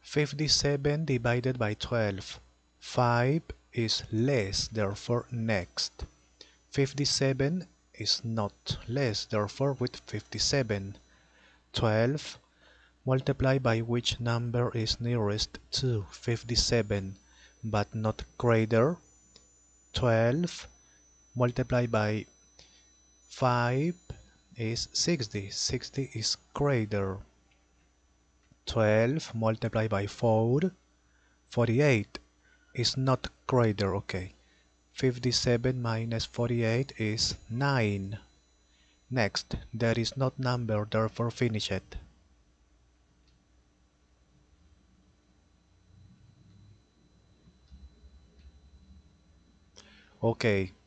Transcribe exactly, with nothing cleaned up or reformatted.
fifty-seven divided by twelve. five is less, therefore next. fifty-seven is not less, therefore with fifty-seven. twelve multiply by which number is nearest to fifty-seven but not greater. twelve multiply by five is sixty. sixty is greater. twelve multiplied by four, forty-eight is not greater. Okay. fifty-seven minus forty-eight is nine. Next, there is not number, therefore finish it. Okay,